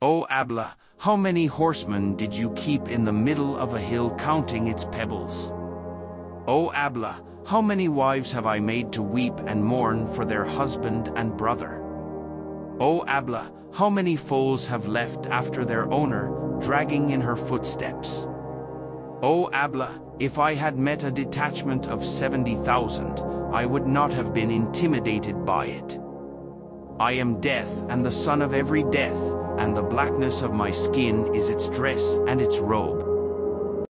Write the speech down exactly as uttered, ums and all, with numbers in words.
O Abla, how many horsemen did you keep in the middle of a hill counting its pebbles? O Abla, how many wives have I made to weep and mourn for their husband and brother? O Abla, how many foals have left after their owner, dragging in her footsteps? O Abla, if I had met a detachment of seventy thousand, I would not have been intimidated by it. I am death and the son of every death, and the blackness of my skin is its dress and its robe.